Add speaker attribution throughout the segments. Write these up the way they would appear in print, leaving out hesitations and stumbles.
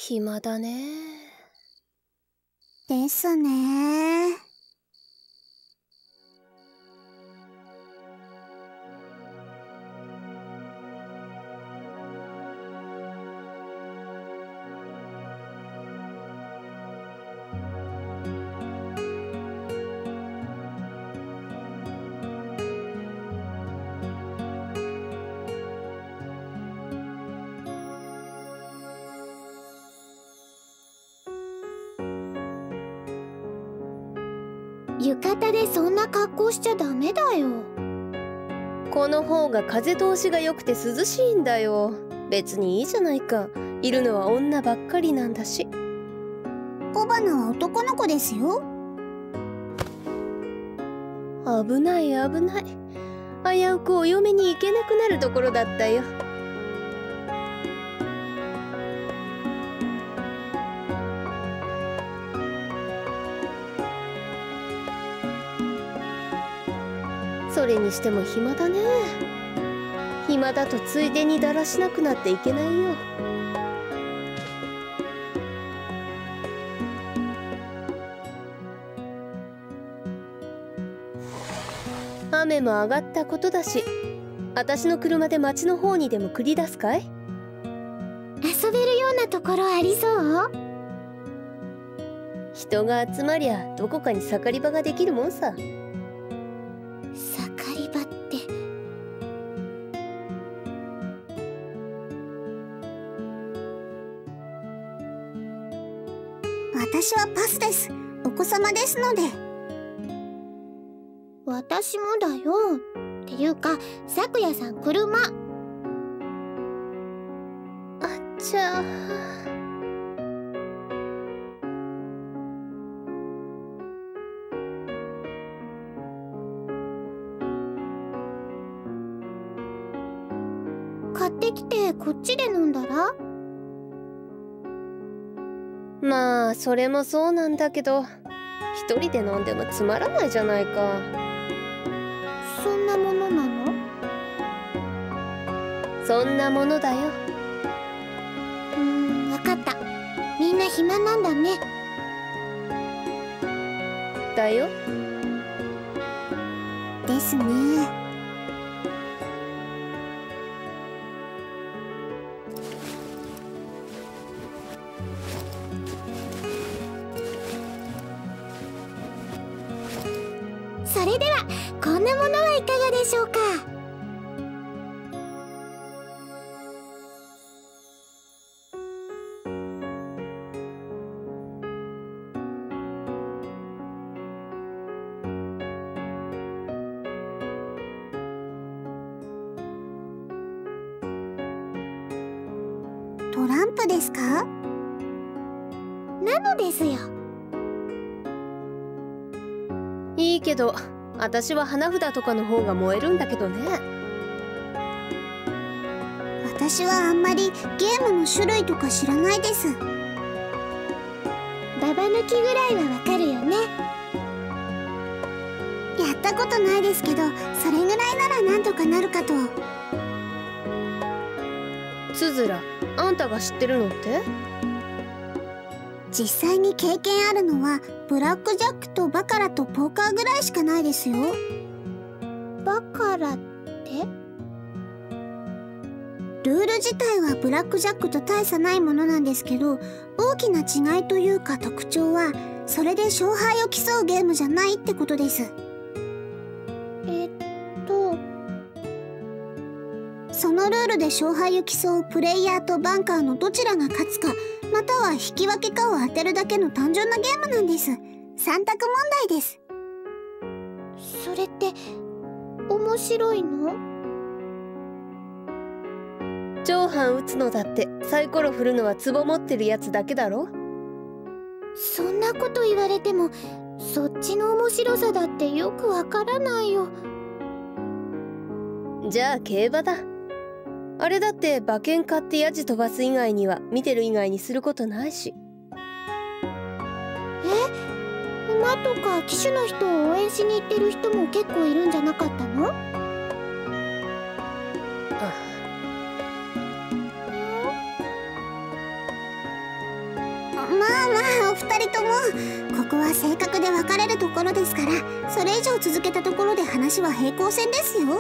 Speaker 1: 暇だね。
Speaker 2: ですね。
Speaker 3: 浴衣でそんな格好しちゃダメだよ。
Speaker 1: この方が風通しが良くて涼しいんだよ。別にいいじゃないか。いるのは女ばっかりなんだし。
Speaker 2: 小花は男の子ですよ。
Speaker 1: 危ない危ない。危うくお嫁に行けなくなるところだったよ。それにしても暇だね。暇だとついでにだらしなくなっていけないよ。雨も上がったことだし、私の車で町の方にでも繰り出すかい？
Speaker 3: 遊べるようなところありそう？
Speaker 1: 人が集まりゃどこかに盛り場ができるもんさ。
Speaker 3: 盛り場って。
Speaker 2: 私はパスです。お子様ですので。
Speaker 3: 私もだよ。っていうか、咲夜さん車。
Speaker 1: あっちゃ
Speaker 3: 買ってきてこっちで飲んだら？
Speaker 1: まあそれもそうなんだけど、一人で飲んでもつまらないじゃないか。
Speaker 3: そんなものなの？
Speaker 1: そんなものだよ。
Speaker 3: わかった。みんな暇なんだね。
Speaker 1: だよ。
Speaker 2: ですね。
Speaker 3: それではこんなものはいかがでしょうか。
Speaker 2: トランプですか？
Speaker 3: なのですよ。
Speaker 1: いいけど、私は花札とかの方が燃えるんだけどね。
Speaker 2: 私はあんまりゲームの種類とか知らないです。
Speaker 3: ババ抜きぐらいはわかるよね。
Speaker 2: やったことないですけど、それぐらいならなんとかなるかと。
Speaker 1: つづら、あんたが知ってるのって？
Speaker 2: 実際に経験あるのはブラックジャックとバカラとポーカーぐらいしかないですよ。
Speaker 3: バカラって？
Speaker 2: ルール自体はブラックジャックと大差ないものなんですけど、大きな違いというか特徴は、それで勝敗を競うゲームじゃないってことです。そのルールで勝敗を競うプレイヤーとバンカーのどちらが勝つか、または引き分けかを当てるだけの単純なゲームなんです。3択問題です。
Speaker 3: それって面白いの？
Speaker 1: 長半打つのだってサイコロ振るのはツボ持ってるやつだけだろ。
Speaker 3: そんなこと言われても、そっちの面白さだってよくわからないよ。
Speaker 1: じゃあ競馬だ。あれだって馬券買ってヤジ飛ばす以外には見てる以外にすることないし。
Speaker 3: 馬とか騎手の人を応援しに行ってる人も結構いるんじゃなかったの？
Speaker 2: まあお二人ともここは性格で別れるところですから、それ以上続けたところで話は平行線ですよ。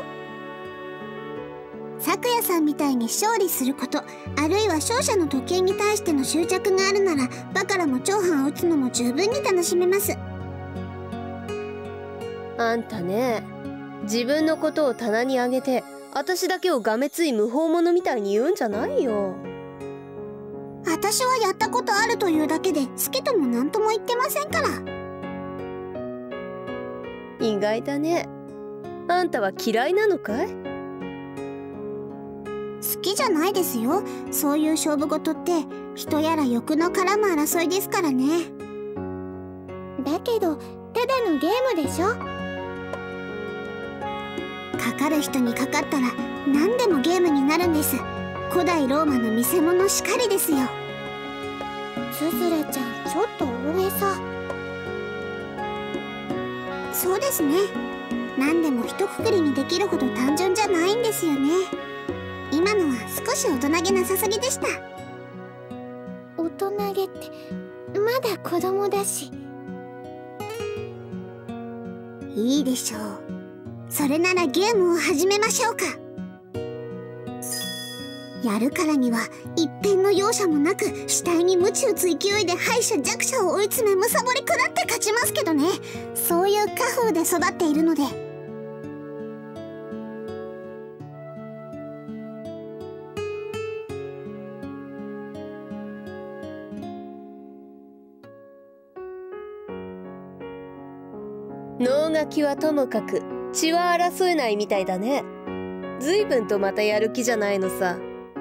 Speaker 2: 咲夜さんみたいに勝利すること、あるいは勝者の時計に対しての執着があるなら、バカラも長反を打つのも十分に楽しめます。
Speaker 1: あんたね、自分のことを棚に上げて私だけをがめつい無法者みたいに言うんじゃないよ。
Speaker 2: 私はやったことあるというだけで好きとも何とも言ってませんから。
Speaker 1: 意外だね。あんたは嫌いなのかい？
Speaker 2: 好きじゃないですよ。そういう勝負事って人やら欲の絡む争いですからね。
Speaker 3: だけどただのゲームでしょ。
Speaker 2: かかる人にかかったら何でもゲームになるんです。古代ローマの見せ物しかりですよ。
Speaker 3: すずらちゃんちょっと大げさ。
Speaker 2: そうですね。何でも一括りにできるほど単純じゃないんですよね。今のは少し大人げなさすぎでした。
Speaker 3: 大人げってまだ子供だし。
Speaker 2: いいでしょう。それならゲームを始めましょうか。やるからには一辺の容赦もなく死体に鞭打つ勢いで敗者弱者を追い詰めむさぼり食らって勝ちますけどね。そういう家風で育っているので。
Speaker 1: 能書きはともかく血は争えないみたいだね。随分とまたやる気じゃないのさ。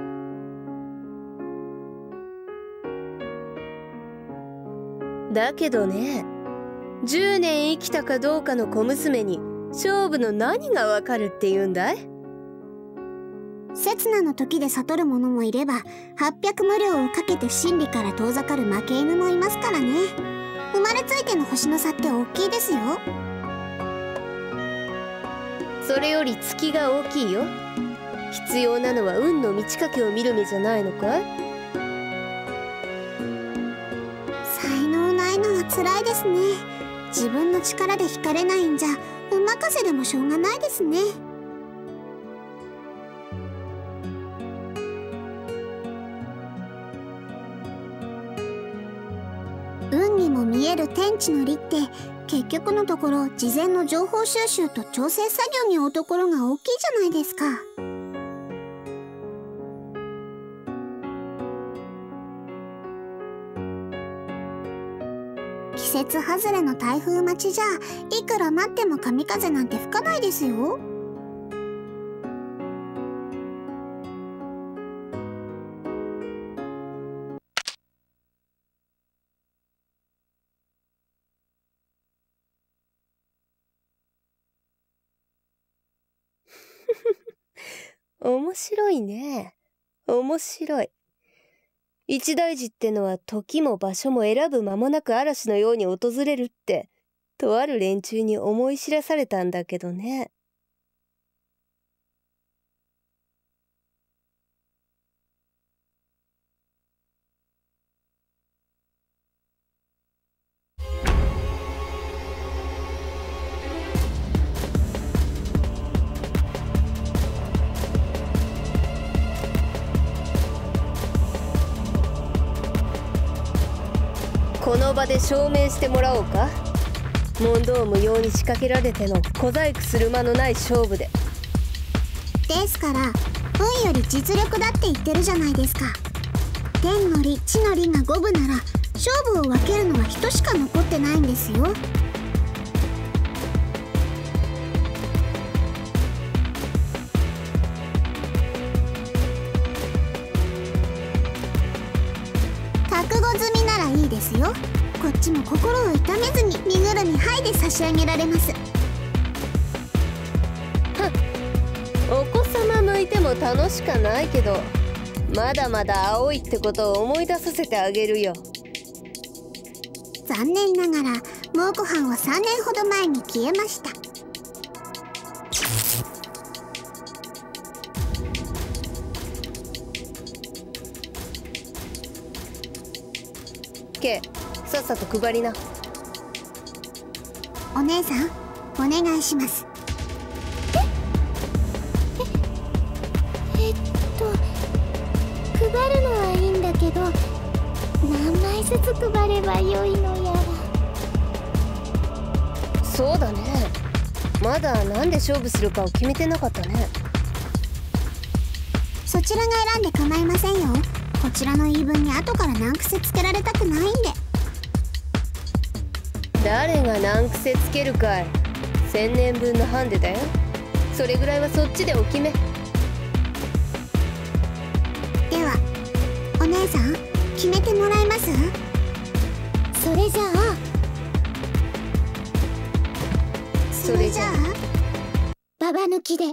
Speaker 1: だけどね、10年生きたかどうかの小娘に勝負の何がわかるって言うんだい？
Speaker 2: 刹那の時で悟る者もいれば、800無量をかけて真理から遠ざかる負け犬もいますからね。生まれついての星の差って大きいですよ。
Speaker 1: それより月が大きいよ。必要なのは運の満ち欠けを見る目じゃないのかい？
Speaker 2: 才能ないのは辛いですね。自分の力で惹かれないんじゃ運任せでもしょうがないですね。運にも見える天地の利って結局のところ事前の情報収集と調整作業に追うところが大きいじゃないですか。季節外れの台風待ちじゃいくら待っても神風なんて吹かないですよ。
Speaker 1: 面白いね。面白い。一大事ってのは時も場所も選ぶ間もなく嵐のように訪れるって、とある連中に思い知らされたんだけどね。この場で証明してもらおうか。問答無用に仕掛けられての小細工する間のない勝負で。
Speaker 2: ですから運より実力だって言ってるじゃないですか。天の利地の利が五分なら勝負を分けるのは人しか残ってないんですよ。覚悟済みならいいですよ。こっちも心を痛めずに身ぐるみ剥いで差し上げられます。
Speaker 1: はっ、お子様向いても楽しかないけど、まだまだ青いってことを思い出させてあげるよ。
Speaker 2: 残念ながら蒙古藩は3年ほど前に消えました。
Speaker 1: K、さっさと配りな。
Speaker 2: お姉さん、お願いします。
Speaker 3: 配るのはいいんだけど、何枚ずつ配ればよいのやら。
Speaker 1: そうだね、まだ何で勝負するかを決めてなかったね。
Speaker 2: そちらが選んで構いませんよ。こちらの言い分に後から難癖つけられたくないんで。
Speaker 1: 誰が難癖つけるかい。1000年分のハンデだよ。それぐらいはそっちでお決め。
Speaker 2: ではお姉さん、決めてもらえます？
Speaker 3: それじゃあババ抜きで。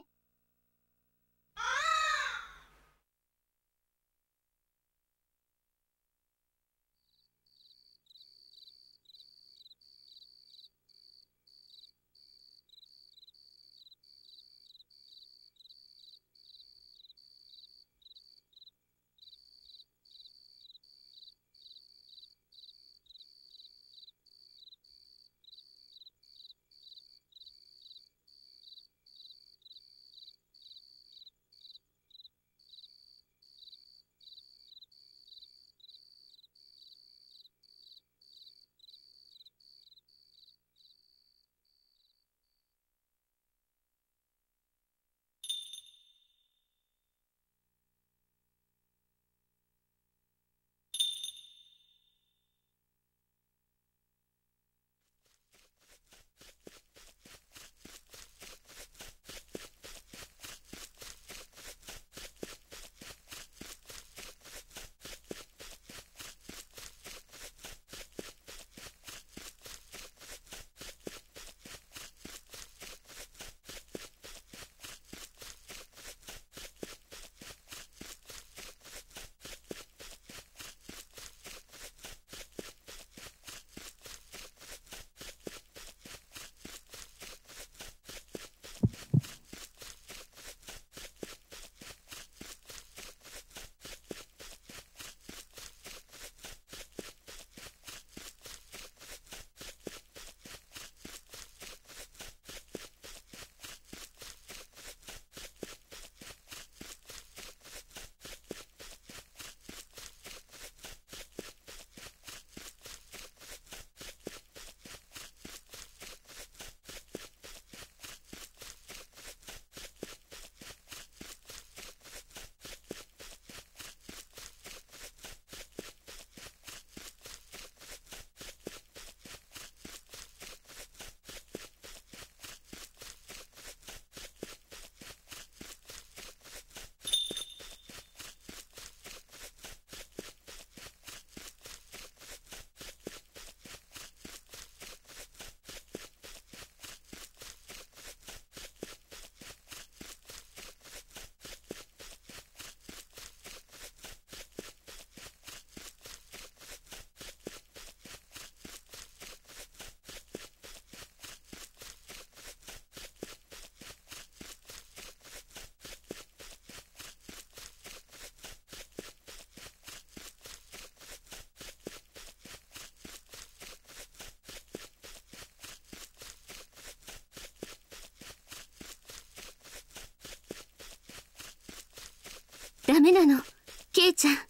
Speaker 2: ダメなの、ケイちゃん。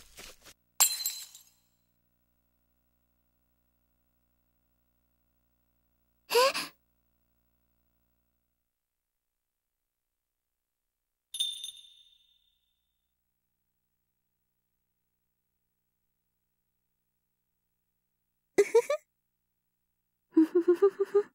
Speaker 2: ふふふふふ。